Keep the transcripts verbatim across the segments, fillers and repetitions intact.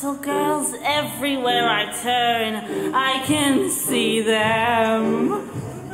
little girls everywhere I turn. I can see them.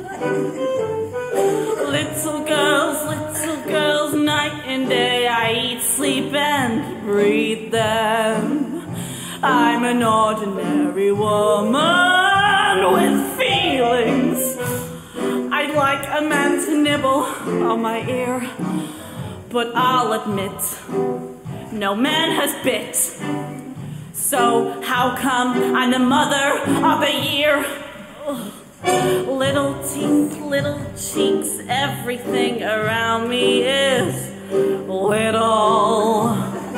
Little girls, little girls, night and day, I eat, sleep, and breathe them. I'm an ordinary woman with feelings. I'd like a man to nibble on my ear, but I'll admit, no man has bit. So how come I'm the mother of the year? Little teeth, little cheeks, everything around me is little.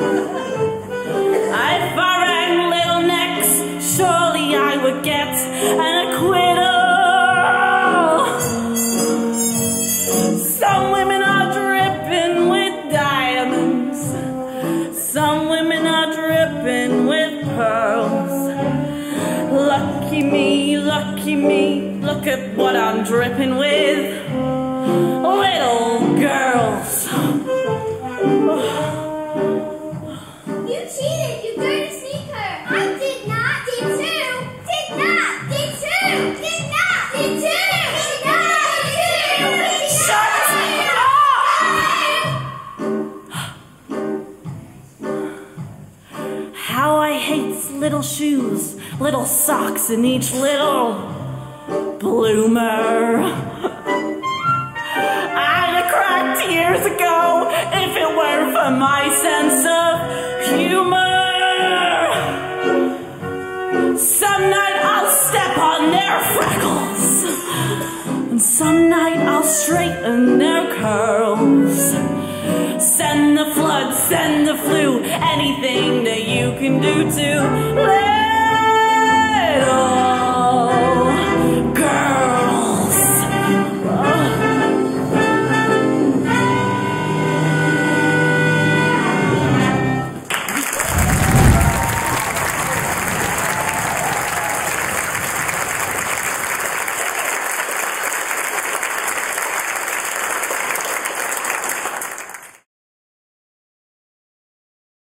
If I rang little necks, surely I would get an acquittal. Some women are dripping with diamonds. Some women are dripping with pearls. Lucky me, lucky me, look at what I'm dripping with. Little girls. You cheated, you dirty sneaker. I did not, did too. Did not, did too. Did not, did too. Did not, did too. Shut up! How I hate little shoes, little socks in each little bloomer. I'd have cried years ago if it weren't for my sense of humor. Some night I'll step on their freckles, and some night I'll straighten their curls. Send the flood, send the flu, anything that you can do to let